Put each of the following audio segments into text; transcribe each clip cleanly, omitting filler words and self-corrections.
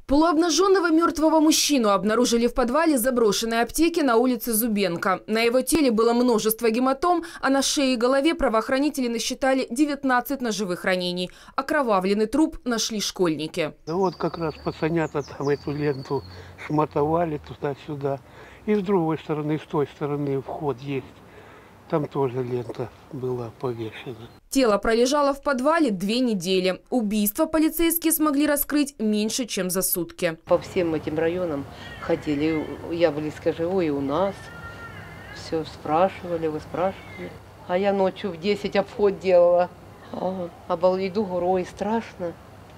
Полуобнаженного мертвого мужчину обнаружили в подвале заброшенной аптеки на улице Зубенко. На его теле было множество гематом, а на шее и голове правоохранители насчитали 19 ножевых ранений. Окровавленный труп нашли школьники. Да вот как раз пацанята там эту ленту шматовали туда-сюда. И с другой стороны, с той стороны вход есть. Там тоже лента была повешена. Тело пролежало в подвале 2 недели. Убийство полицейские смогли раскрыть меньше, чем за сутки. По всем этим районам ходили. Я близко живу, и у нас. Все спрашивали, вы спрашивали. А я ночью в 10 обход делала. Иду горой, страшно.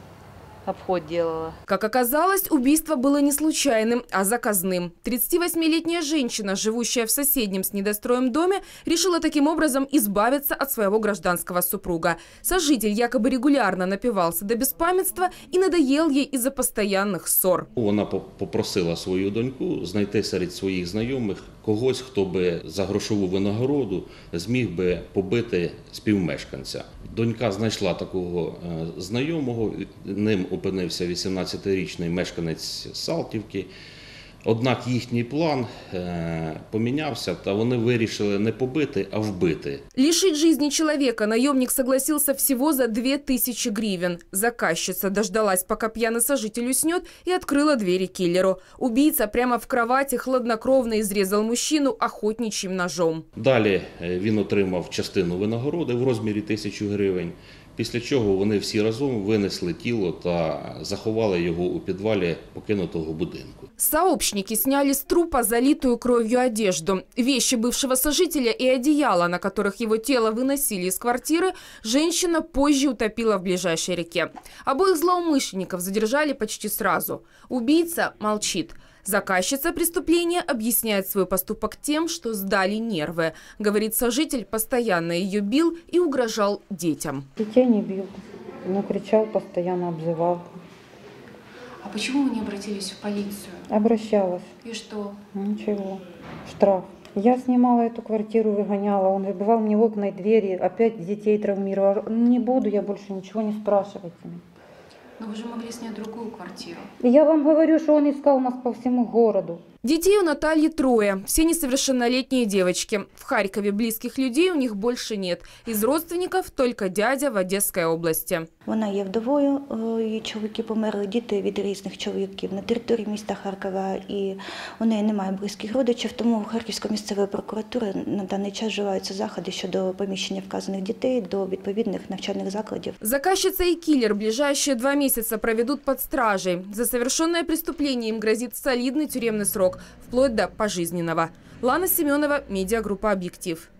Обход делала. Как оказалось, убийство было не случайным, а заказным. 38-летняя женщина, живущая в соседнем с недостроем доме, решила таким образом избавиться от своего гражданского супруга. Сожитель якобы регулярно напивался до беспамятства и надоел ей из-за постоянных ссор. Вона попросила свою доньку знайти серед своїх знайомих когось, хто би за грошову винагороду зміг би побити співмешканця. Донька знайшла такого знайомого, ним опинився 18-річний мешканець Салтівки. Однак їхній план помінявся, та вони вирішили не побити, а вбити. Лишить жизни человека наемник согласился всего за 2000 гривен. Заказчица дождалась, пока пьяный сожитель уснет, и открыла двери киллеру. Убийца прямо в кровати хладнокровно изрезал мужчину охотничьим ножом. Далі він отримав частину винагороди в розмірі 1000 гривень. Після чого вони всі разом винесли тіло та заховали його у підвалі покинутого будинку. Сообщники сняли с трупа залитую кровью одежду. Вещи бывшего сожителя и одеяло, на которых его тело выносили из квартиры, женщина позже утопила в ближайшей реке. Обоих злоумышленников задержали почти сразу. Убийца молчит. Заказчица преступления объясняет свой поступок тем, что сдали нервы. Говорит, сожитель постоянно ее бил и угрожал детям. Детей не бил, но кричал, постоянно обзывал. А почему вы не обратились в полицию? Обращалась. И что? Ничего. Штраф. Я снимала эту квартиру, выгоняла. Он выбивал мне окна и двери, опять детей травмировал. Не буду я больше ничего не спрашивать. Но вы же могли снять другую квартиру. Я вам говорю, что он искал нас по всему городу. Детей у Натальи 3. Все несовершеннолетние девочки. В Харькове близких людей у них больше нет. Из родственников только дядя в Одесской области. Вона є вдовою, її чоловіки померли, діти від різних чоловіків на території міста Харкова. І у неї немає близьких родичів, тому Харківська місцева прокуратура на даний час вживаються заходи щодо поміщення вказаних дітей до відповідних навчальних закладів. Заказчица и киллер ближайшие 2 месяца проведут под стражей. За совершенное преступление им грозит солидный тюремный срок, вплоть до пожизненного. Лана Семенова, медиагруппа «Объектив».